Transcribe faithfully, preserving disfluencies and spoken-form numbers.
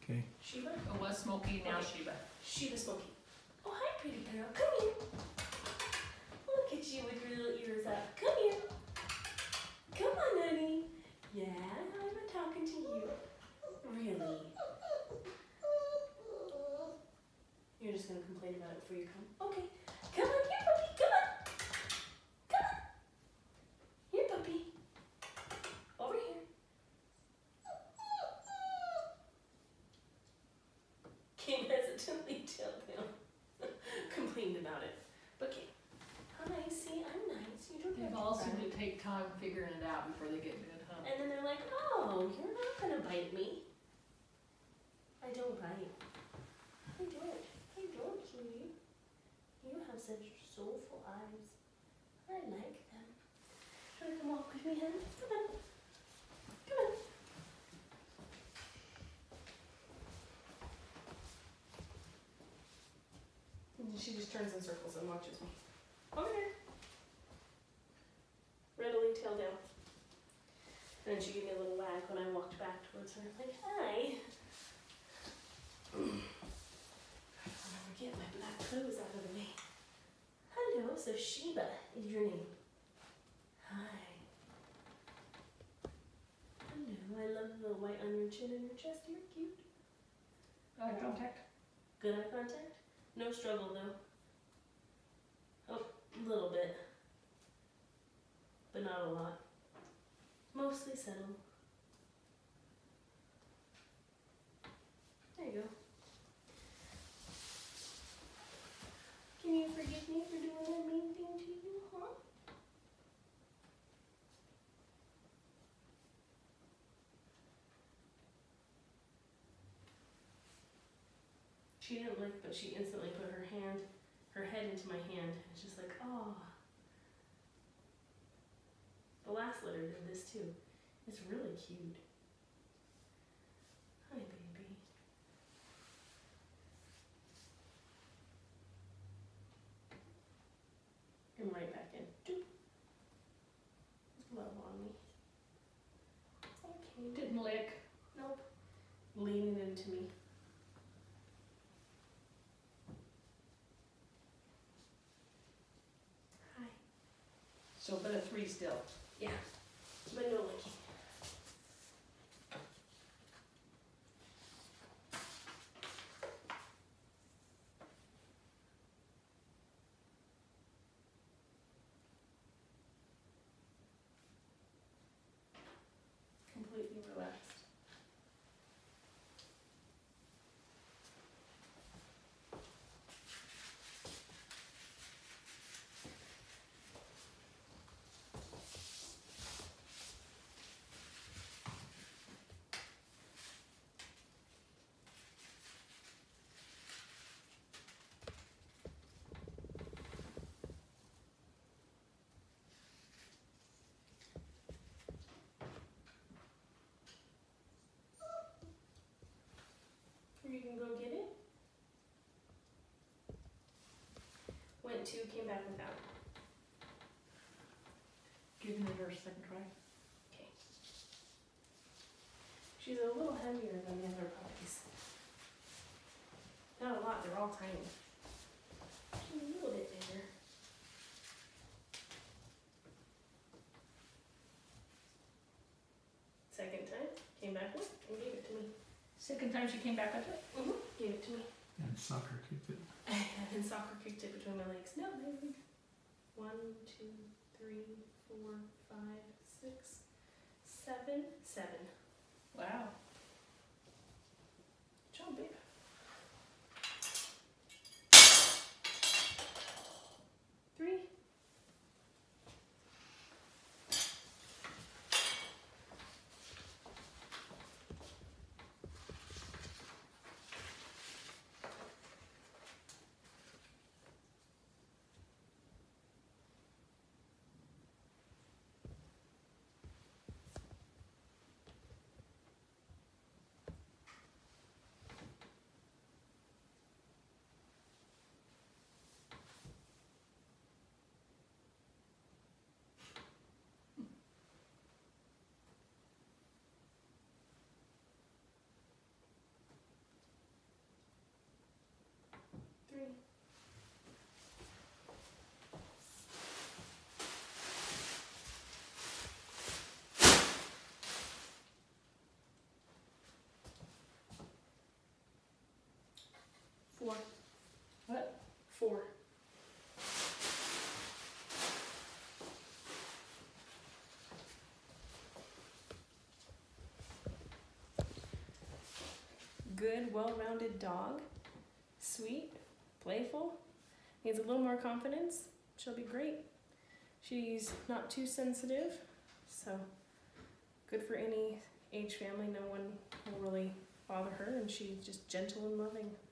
Okay. Sheba? It was Smokey, now Okay. Sheba. Sheba Smokey. Oh, hi, pretty girl. Come here. Look at you with your little ears up. Come here. Come on, honey. Yeah, I'm talking to you. Really? You're just going to complain about it before you come? Okay. Come on here, puppy. Come on. Come on. Here, puppy. Over here. Came hesitantly till down. Complained about it. But okay. How nice. See, I'm nice. You don't They've have all to seem cry. to take time figuring it out before they get good, huh? And then they're like, oh, you're not going to bite me. I don't bite. I don't. I don't, sweetie. You have such soulful eyes. I like them. Try to come walk with me, honey? Come on. Come on. And she just turns in circles and watches me. Over here. Readily tail down. And then she gave me a little wag when I walked back towards her. Like, hi. I don't want to get my black clothes out of the way. Hello, so Sheba is your name. Hi. Hello, I love the white on your chin and your chest. You're cute. Eye contact. Good eye contact? No struggle though. Oh, a little bit. But not a lot. Mostly settled. There you go. Can you forgive me for doing that mean thing to you, huh? She didn't lick, but she instantly put her hand, her head into my hand. It's just like, oh. The last litter did this too. It's really cute. Hi, baby. And right back in. Doop. Love on me. Okay. Didn't lick. Nope. Leaning into me. Hi. So, but a three still. Yeah. But no licking. Completely relaxed. You can go get it. Went to, came back without. Giving it her second try. Okay. She's a little heavier than the other puppies. Not a lot, they're all tiny. She's a little bit bigger. Second time, came back with and gave it to me. Second time she came back with it. Mm-hmm. Gave it to me. And soccer kicked it. And soccer kicked it between my legs. No, baby. One, two, three, four, five, six, seven, seven. Wow. Jump, babe. Three. good, well-rounded dog. Sweet, playful, needs a little more confidence. She'll be great. She's not too sensitive, so good for any age family. No one will really bother her, and she's just gentle and loving.